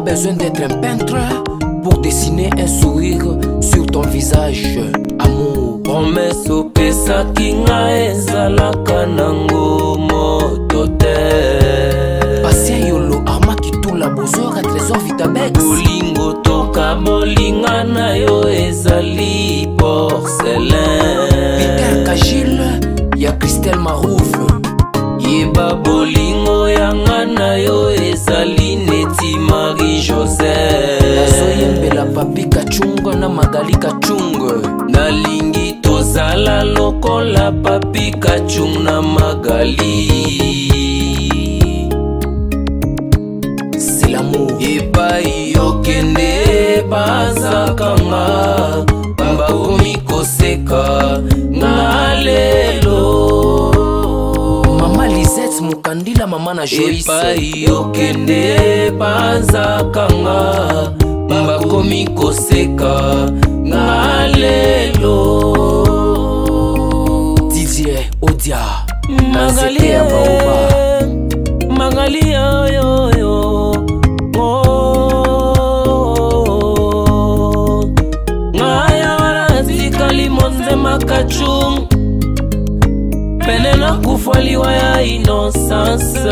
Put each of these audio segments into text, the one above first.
besoin d'être un peintre pour dessiner un sourire sur ton visage. Amour. Promesse opesaki nga ezalaka nango moto te. Pasien yolo arma kitula bozora trésor vitabex. Bolingo toka bolinga na yo ezali porcelain. Peter Kagile ya Christelle Marouf. Yeba bolingo yanga na yo ezali neti Marie-Joseph. Nazoyembela papi Kachunga na Magali Kachunga. Nalingi tozala lokola papi Kachunga na Magali. C'est l'amour. Epai yokende bazakanga bakomi koseka ngalelo. Mama Lisette Mukandila mama na Joyce. Epai yokende bazakanga bakomi koseka ngalelo. Didier Odia Magali ya Baoba. Magali yo yo yo. Ngaya wala zikali monze makachung. Penena kufaliwa ya innocence.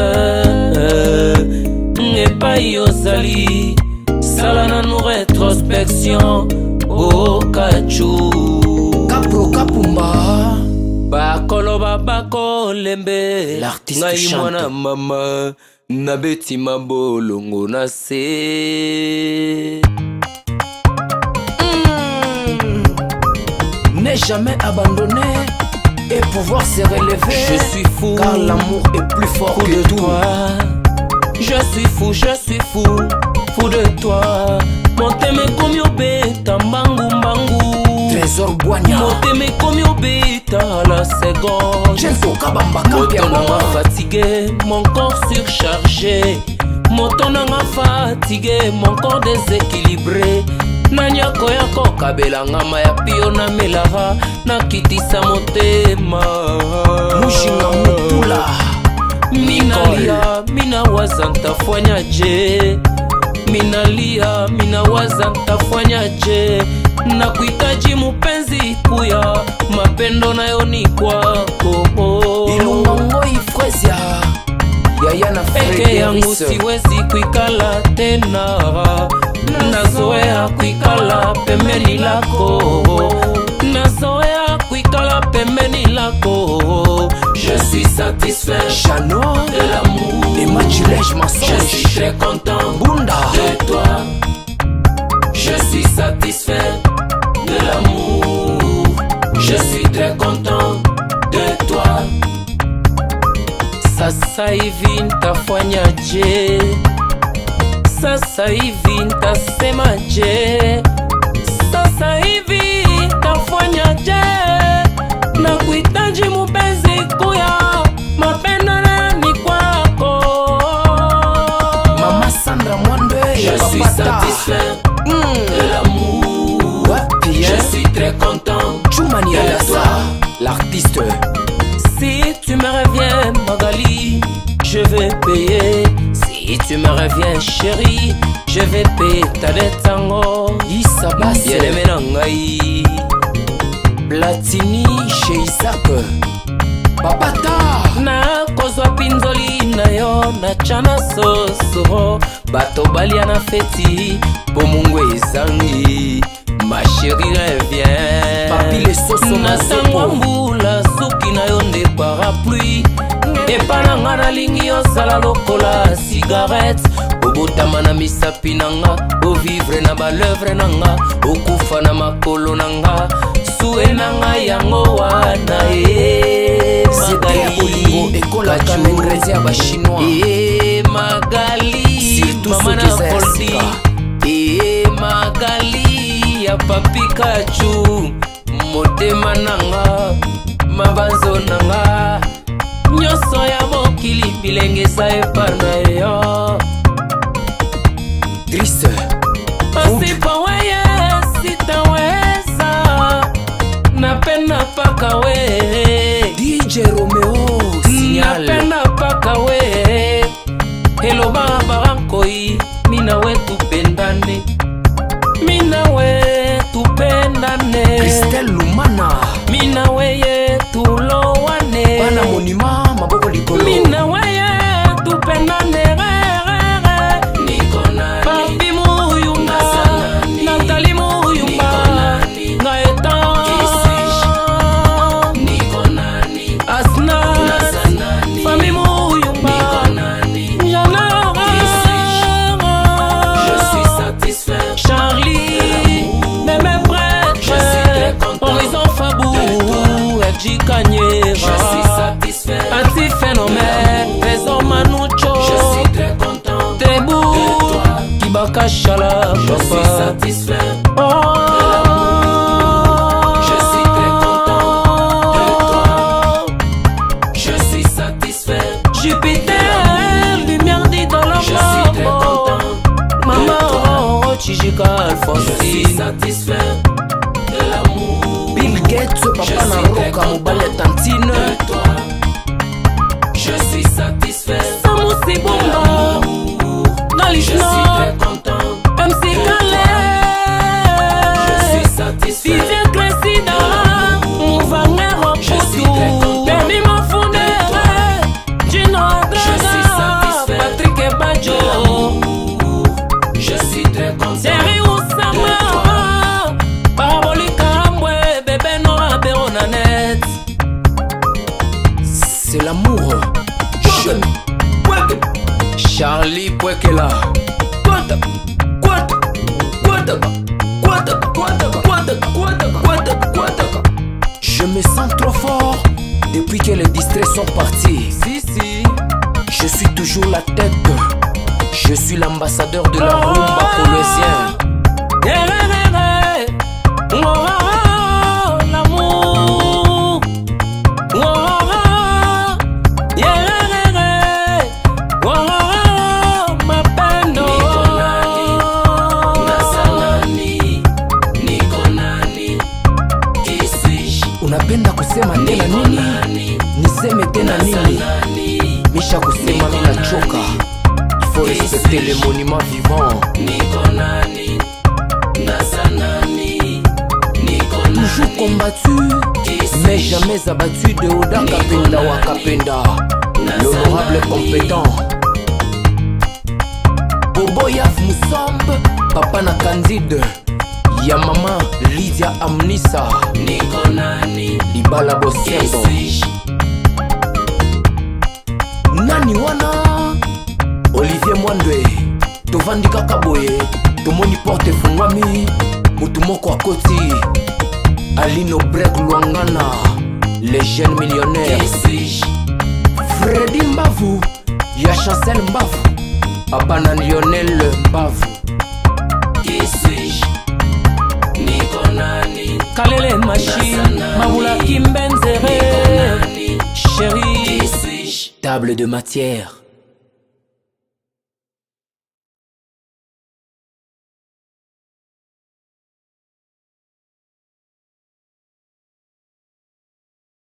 Epai yozali salana nou rétrospection o kachu. Kapro Kapumba. Bakoloba bakolembe L'artiste ngai chante. mwana mama nabeti mabolongo na se. Ne jamais abandonner et pouvoir se relever. Je suis fou car l'amour est plus fort fou que de tout. toi. Je suis fou fou de toi. Moteme komi obeta mbangu mbangu. Trésor Boigna. Moteme komi obeta à la seconde. Jento Kabamba Moto Kampia nanga mama. fatigué, mon corps surchargé. Moto nanga fatigué, mon corps déséquilibré. Nanyako yako kabela ngama ya pio na melara na kitisa motema. Mushinga Mutula. Minalia, minawaza ntafanyaje. Minalia, minawaza ntafanyaje. Nakuhitaji mupenzi kuya, mapendo nayo ni kwako. Ilunga Ngoi Frezia. Yaya na Peke yangu Frédéric. siwezi kuikala tena. Nazoea kuikala pembeni lako. Nazoea kuikala pembeni lako. Je suis satisfait Chano de l'amour. et Matulège Je suis Mensonge. très content Bunda. de toi. Je suis satisfait de l'amour. Je suis très content de toi. Sasa hivi ntafanyaje? Sasa hivi ntasemaje? Sasa hivi ntafanyaje? Nakuhitaji mupenzi kuya, mapendo nayo ni kwako. Mama Sandra Mwande. Je suis satisfait de l'amour. Je suis très content Choumani de Alassa, toi. l'artiste. Si tu me reviens Magali, je vais payer. Si tu me reviens chérie, je vais payer ta dette en Issa Basse. bien-aimé nangai. Platini chez Isaac. Papata. Na kozwa pinzoli na yo na chana sosoro. Bato balia na feti bomungu ezangi. Ma chérie revient. Papi les soso na sangwa mbula suki na yo nde parapluie. Epa nanga nalingi ozala lokola cigarette. Obotama na misapi nanga, ovivre na balevre nanga, okufa na makolo nanga, sue nanga yango wana Magali ekolaka na ingrédient ba chinois. Magali mama na foldi. Magali ya papi Kachu, motema nanga, mabanzo nanga, nyonso ya mokili bilengesa epa na yo. Triste. Usipoweye sitaweza, napenda paka we. DJ Romeo Signal. Napenda paka we. Hello baba rankoi, mina wetu Luigi Cagnera. Je suis satisfait. Anti-phénomène, Faisons Manucho. Je suis très content. Tebou, Kibaka Chala, Je papa. suis satisfait. Oh. Je suis très content de toi. Je suis satisfait. Jupiter, lumière dit dans la Je suis très content. Maman, Chijika Alphonse. Je suis satisfait de l'amour. Bill Gates, papa na roka mobile tantine. De toi. Je suis satisfait. Samoussi Bomba, Je suis très content. MC Calais. Je suis satisfait. Vivier Cressida, Mouvangero Poutou, Demi Mafundere, Gino Draga, Patrick Ebadjo. Je suis très content. Terry Oussama, Parabolika Mbwe, Bébé Nora Béronanet. C'est l'amour. Charlie Pouekela. Je me sens trop fort depuis que les distraits sont partis. Si. Je suis toujours la tête. Je suis l'ambassadeur de la rumba colossienne. L'amour. Mapendo. Unapenda kusema tena nini? Niseme tena nini? Misha kusema mina choka. Il faut respecter les monuments vivants. Toujours combattu, mais jamais abattu de Oda Kapenda Wakapenda. L'honorable compétent. Bobo Yaf Moussambe, Papa na Candide. Ya mama Lydia Amnissa. Ibala Bosembo. Nani wana Olivier Mwandwe. Tovandi kaka boye. Tomoni porte fungwami. Mutu moko akoti. Alino Brek Luangana. Les jeunes millionnaires. Freddy Mbavu. Ya Chancel Mbavu. Papa na Lionel Mbavu. Kalele Machi, Mamoula Kimbenzere. Chérie, table de matière.